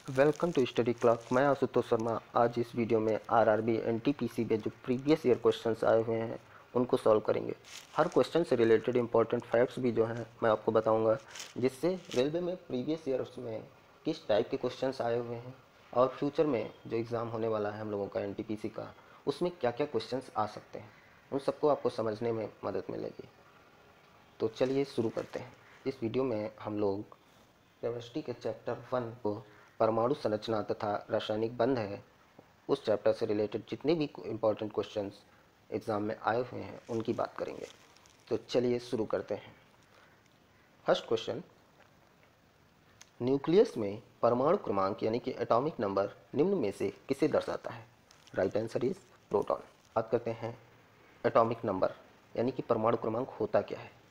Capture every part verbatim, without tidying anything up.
Welcome to study clock. मैं आशुतोष शर्मा। आज इस वीडियो में आरआरबी एनटीपीसी में जो प्रीवियस ईयर क्वेश्चंस आए हुए हैं उनको सॉल्व करेंगे। हर क्वेश्चन से रिलेटेड इंपॉर्टेंट फैक्ट्स भी जो हैं मैं आपको बताऊंगा, जिससे रेलवे में प्रीवियस ईयर्स में किस टाइप के क्वेश्चंस आए हुए हैं और फ्यूचर में जो एग्ज़ाम होने वाला है हम लोगों का एनटीपीसी का, उसमें क्या क्या क्वेश्चंस आ सकते हैं, उन सबको आपको समझने में मदद मिलेगी। तो चलिए शुरू करते हैं। इस वीडियो में हम लोग केमिस्ट्री के चैप्टर वन को परमाणु संरचना तथा रासायनिक बंध है, उस चैप्टर से रिलेटेड जितने भी इम्पोर्टेंट क्वेश्चंस एग्ज़ाम में आए हुए हैं उनकी बात करेंगे। तो चलिए शुरू करते हैं। फर्स्ट क्वेश्चन, न्यूक्लियस में परमाणु क्रमांक यानी कि एटॉमिक नंबर निम्न में से किसे दर्शाता है? Right answer is proton. बात करते हैं एटॉमिक नंबर यानी कि परमाणु क्रमांक होता क्या है।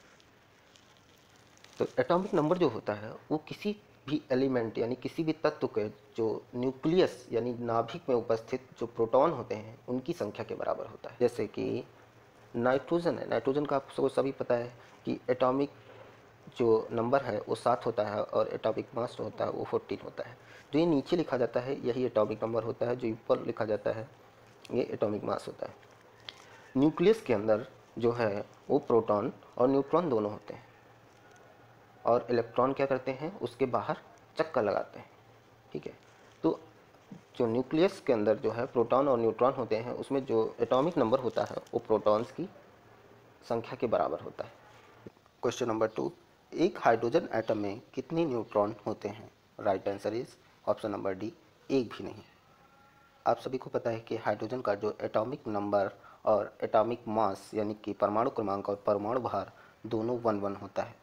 तो एटॉमिक नंबर जो होता है वो किसी भी एलिमेंट यानी किसी भी तत्व के जो न्यूक्लियस यानी नाभिक में उपस्थित जो प्रोटॉन होते हैं उनकी संख्या के बराबर होता है। जैसे कि नाइट्रोजन है, नाइट्रोजन का आप सबको सभी पता है कि एटॉमिक जो नंबर है वो सात होता है और एटॉमिक मास जो होता है वो फोर्टीन होता है। जो ये नीचे लिखा जाता है यही एटॉमिक नंबर होता है, जो ऊपर लिखा जाता है ये एटॉमिक मास होता है। न्यूक्लियस के अंदर जो है वो प्रोटॉन और न्यूट्रॉन दोनों होते हैं और इलेक्ट्रॉन क्या करते हैं, उसके बाहर चक्कर लगाते हैं। ठीक है, तो जो न्यूक्लियस के अंदर जो है प्रोटॉन और न्यूट्रॉन होते हैं उसमें जो एटॉमिक नंबर होता है वो प्रोटॉन्स की संख्या के बराबर होता है। क्वेश्चन नंबर टू, एक हाइड्रोजन एटम में कितने न्यूट्रॉन होते हैं? Right answer is option number D, एक भी नहीं। आप सभी को पता है कि हाइड्रोजन का जो एटॉमिक नंबर और एटॉमिक मास यानी कि परमाणु क्रमांक और परमाणु भार दोनों वन वन होता है।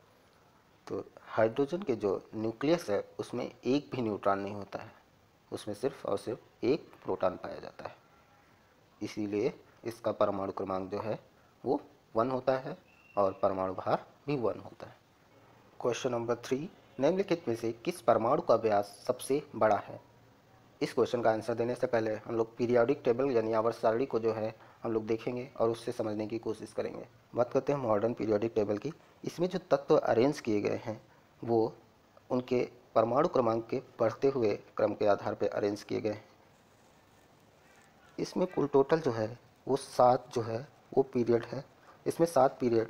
तो हाइड्रोजन के जो न्यूक्लियस है उसमें एक भी न्यूट्रॉन नहीं होता है, उसमें सिर्फ और सिर्फ एक प्रोटॉन पाया जाता है। इसीलिए इसका परमाणु क्रमांक जो है वो वन होता है और परमाणु भार भी वन होता है। क्वेश्चन नंबर थ्री, निम्नलिखित में से किस परमाणु का व्यास सबसे बड़ा है? इस क्वेश्चन का आंसर देने से पहले हम लोग पीरियोडिक टेबल यानी आवर्त सारणी को जो है हम लोग देखेंगे और उससे समझने की कोशिश करेंगे। बात करते हैं मॉडर्न पीरियोडिक टेबल की। इसमें जो तत्व अरेंज किए गए हैं वो उनके परमाणु क्रमांक के बढ़ते हुए क्रम के आधार पर अरेंज किए गए हैं। इसमें कुल टोटल जो है वो सात जो है वो पीरियड है। इसमें सात पीरियड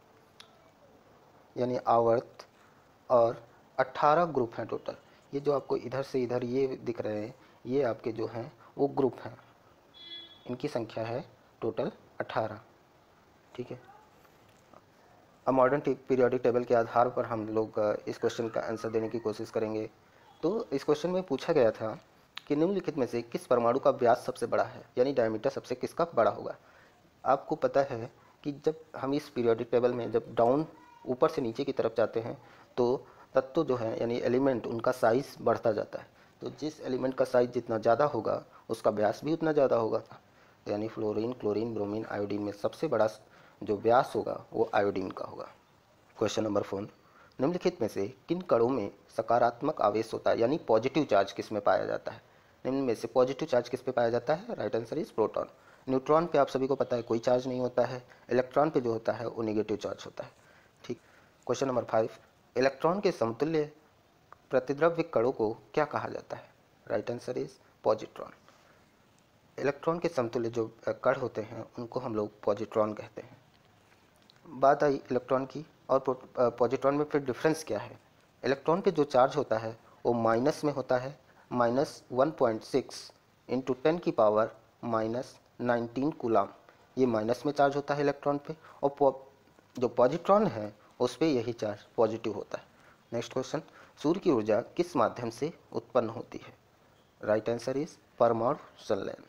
यानी आवर्त और अट्ठारह ग्रुप हैं टोटल। ये जो आपको इधर से इधर ये दिख रहे हैं ये आपके जो हैं वो ग्रुप हैं, इनकी संख्या है टोटल अट्ठारह। ठीक है, अब मॉडर्न पीरियोडिक टेबल के आधार पर हम लोग इस क्वेश्चन का आंसर देने की कोशिश करेंगे। तो इस क्वेश्चन में पूछा गया था कि निम्नलिखित में से किस परमाणु का व्यास सबसे बड़ा है, यानी डायमीटर सबसे किसका बड़ा होगा। आपको पता है कि जब हम इस पीरियोडिक टेबल में जब डाउन ऊपर से नीचे की तरफ जाते हैं तो तत्व जो है यानी एलिमेंट उनका साइज़ बढ़ता जाता है। तो जिस एलिमेंट का साइज़ जितना ज़्यादा होगा उसका व्यास भी उतना ज़्यादा होगा। यानी फ्लोरीन, क्लोरीन, ब्रोमीन, आयोडीन में सबसे बड़ा जो व्यास होगा वो आयोडीन का होगा। क्वेश्चन नंबर फोर, निम्नलिखित में से किन कणों में सकारात्मक आवेश होता है यानी पॉजिटिव चार्ज किस में पाया जाता है? निम्न में से पॉजिटिव चार्ज किस पे पाया जाता है? Right answer is proton. Neutron पे आप सभी को पता है कोई चार्ज नहीं होता है। इलेक्ट्रॉन पे जो होता है वो निगेटिव चार्ज होता है। ठीक। क्वेश्चन नंबर फाइव, इलेक्ट्रॉन के समतुल्य प्रतिद्रव्य कणों को क्या कहा जाता है? Right answer is positron. Electron के समतुल्य जो कण होते हैं उनको हम लोग पॉजिट्रॉन कहते हैं। बात आई इलेक्ट्रॉन की और पॉजिट्रॉन में फिर डिफरेंस क्या है। इलेक्ट्रॉन पे जो चार्ज होता है वो माइनस में होता है, minus one point six into ten की पावर माइनस नाइनटीन कूलाम। ये माइनस में चार्ज होता है इलेक्ट्रॉन पे, और जो पॉजिट्रॉन है उस पर यही चार्ज पॉजिटिव होता है। नेक्स्ट क्वेश्चन, सूर्य की ऊर्जा किस माध्यम से उत्पन्न होती है? राइट आंसर इज परमाणु संलयन।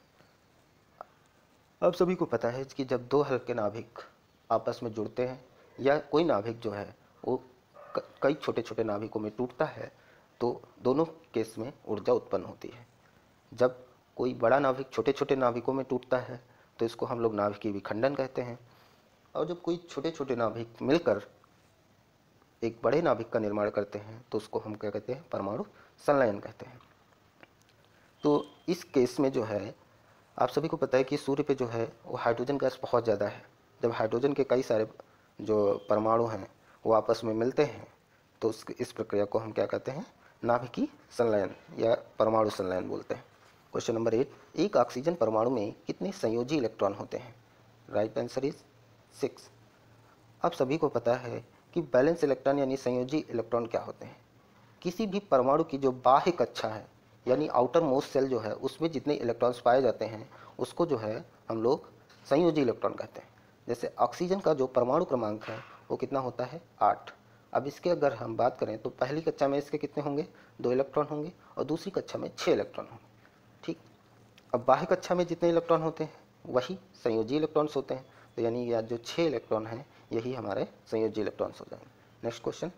अब सभी को पता है कि जब दो हल्के नाभिक आपस में जुड़ते हैं या कोई नाभिक जो है वो कई छोटे छोटे नाभिकों में टूटता है तो दोनों केस में ऊर्जा उत्पन्न होती है। जब कोई बड़ा नाभिक छोटे छोटे नाभिकों में टूटता है तो इसको हम लोग नाभिकीय विखंडन कहते हैं, और जब कोई छोटे छोटे नाभिक मिलकर एक बड़े नाभिक का निर्माण करते हैं तो उसको हम क्या कहते हैं? परमाणु संलयन कहते हैं। तो इस केस में जो है आप सभी को पता है कि सूर्य पे जो है वो हाइड्रोजन गैस बहुत ज़्यादा है। जब हाइड्रोजन के कई सारे जो परमाणु हैं वो आपस में मिलते हैं तो उस इस प्रक्रिया को हम क्या कहते हैं? नाभिकीय संलयन या परमाणु संलयन बोलते हैं। क्वेश्चन नंबर एट, एक ऑक्सीजन परमाणु में कितने संयोजी इलेक्ट्रॉन होते हैं? Right answer is six. आप सभी को पता है कि बैलेंस इलेक्ट्रॉन यानी संयोजी इलेक्ट्रॉन क्या होते हैं। किसी भी परमाणु की जो बाह्य कक्षा है यानी आउटर मोस्ट सेल जो है उसमें जितने इलेक्ट्रॉन्स पाए जाते हैं उसको जो है हम लोग संयोजी इलेक्ट्रॉन कहते हैं। जैसे ऑक्सीजन का जो परमाणु क्रमांक है वो कितना होता है? आठ। अब इसके अगर हम बात करें तो पहली कक्षा में इसके कितने होंगे? दो इलेक्ट्रॉन होंगे और दूसरी कक्षा में छः इलेक्ट्रॉन होंगे। ठीक, अब बाह्य कक्षा में जितने इलेक्ट्रॉन होते हैं वही संयोजी इलेक्ट्रॉन्स होते हैं, तो यानी यह जो छः इलेक्ट्रॉन हैं यही हमारे संयोजी इलेक्ट्रॉन्स हो जाएंगे। नेक्स्ट क्वेश्चन,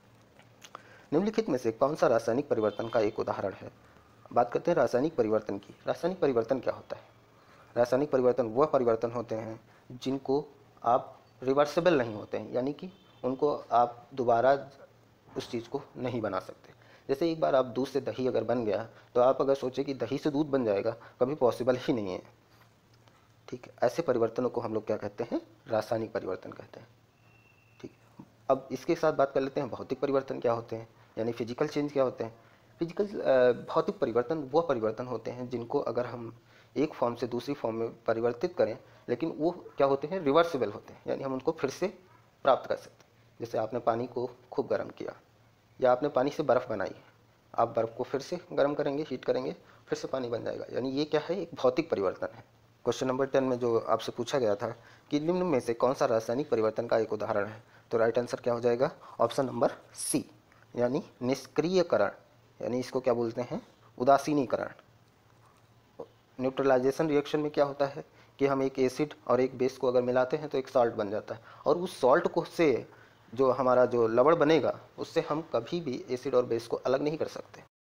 निम्नलिखित में से कौन सा रासायनिक परिवर्तन का एक उदाहरण है? बात करते हैं रासायनिक परिवर्तन की। रासायनिक परिवर्तन क्या होता है? रासायनिक परिवर्तन वह परिवर्तन होते हैं जिनको आप रिवर्सिबल नहीं होते हैं, यानी कि उनको आप दोबारा उस चीज़ को नहीं बना सकते। जैसे एक बार आप दूध से दही अगर बन गया तो आप अगर सोचें कि दही से दूध बन जाएगा, कभी पॉसिबल ही नहीं है। ठीक है, ऐसे परिवर्तनों को हम लोग क्या कहते हैं? रासायनिक परिवर्तन कहते हैं। ठीक, अब इसके साथ बात कर लेते हैं भौतिक परिवर्तन क्या होते हैं, यानी फिजिकल चेंज क्या होते हैं। फिजिकल भौतिक परिवर्तन वह परिवर्तन होते हैं जिनको अगर हम एक फॉर्म से दूसरी फॉर्म में परिवर्तित करें, लेकिन वो क्या होते हैं? रिवर्सिबल होते हैं, यानी हम उनको फिर से प्राप्त कर सकते हैं। जैसे आपने पानी को खूब गर्म किया या आपने पानी से बर्फ़ बनाई, आप बर्फ़ को फिर से गर्म करेंगे, हीट करेंगे, फिर से पानी बन जाएगा, यानी ये क्या है? एक भौतिक परिवर्तन है। क्वेश्चन नंबर टेन में जो आपसे पूछा गया था कि निम्न में से कौन सा रासायनिक परिवर्तन का एक उदाहरण है, तो राइट आंसर क्या हो जाएगा? ऑप्शन नंबर सी, यानी निष्क्रियकरण, यानी इसको क्या बोलते हैं? उदासीनीकरण। न्यूट्रलाइजेशन रिएक्शन में क्या होता है कि हम एक एसिड और एक बेस को अगर मिलाते हैं तो एक सॉल्ट बन जाता है, और उस सॉल्ट को से जो हमारा जो लवण बनेगा उससे हम कभी भी एसिड और बेस को अलग नहीं कर सकते।